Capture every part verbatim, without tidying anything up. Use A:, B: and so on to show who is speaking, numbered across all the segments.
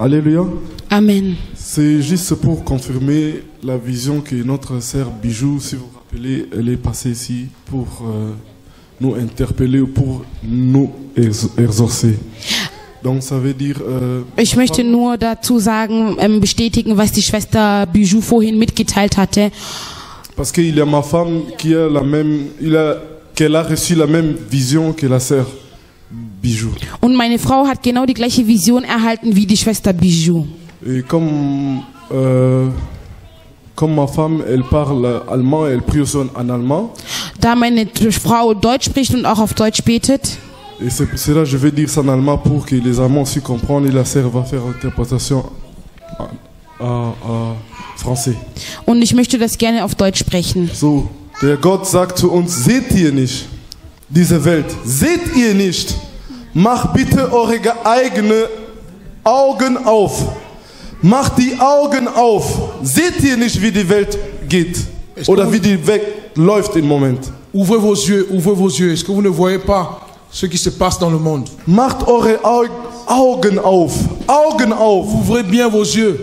A: Alléluia.
B: Amen.
A: C'est juste pour confirmer la vision que notre sœur Bijou, si vous vous rappelez, elle est passée ici pour euh, nous interpeller, pour nous exaucer. Donc ça veut dire, euh,
B: Ich möchte nur dazu sagen, ähm, bestätigen, was die Schwester Bijou vorhin mitgeteilt hatte.
A: parce qu'il y a ma femme qui a la même, il a, qu'elle a reçu la même vision que la sœur Bijou.
B: Und meine Frau hat genau die gleiche Vision erhalten wie die Schwester Bijou.
A: Et comme, euh, comme ma femme, elle parle allemand, elle prie aussi en allemand.
B: Da meine Frau Deutsch spricht und auch auf Deutsch betet.
A: Et c'est pour cela que je vais dire ça en allemand pour que les Allemands aussi comprennent et la sœur va faire interprétation en, en, en français.
B: Und ich möchte das gerne auf Deutsch sprechen.
A: So, der Gott sagt zu uns, seht ihr nicht diese Welt? Seht ihr nicht? Macht bitte eure eigenen Augen auf. Macht die Augen auf. Seht ihr nicht, wie die Welt geht? Oder wie die Welt läuft im Moment?
C: Ouvrez vos yeux, ouvrez vos yeux. Est-ce que vous ne voyez pas ce qui se passe dans le monde?
A: Macht eure Augen auf. Augen auf.
C: Ouvrez bien vos yeux.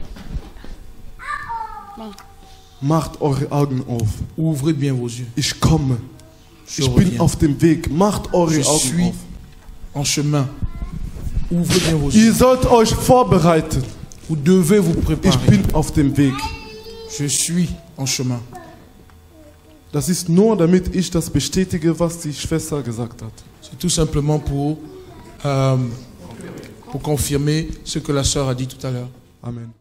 A: Macht eure Augen auf.
C: Ouvrez bien vos yeux.
A: Ich komme.
C: Je
A: Ich bin
C: reviens.
A: auf dem Weg. Macht eure
C: Je
A: Augen
C: suis
A: auf.
C: en chemin. Ouvrez bien vos
A: Ihr
C: yeux.
A: sollt euch vorbereiten.
C: Vous devez vous
A: Ich
C: préparer.
A: bin auf dem Weg.
C: Je suis en chemin.
A: Das ist nur, damit ich das bestätige, was die Schwester gesagt hat.
C: C'est tout simplement pour, euh, pour confirmer ce que la sœur a dit tout à l'heure.
A: Amen.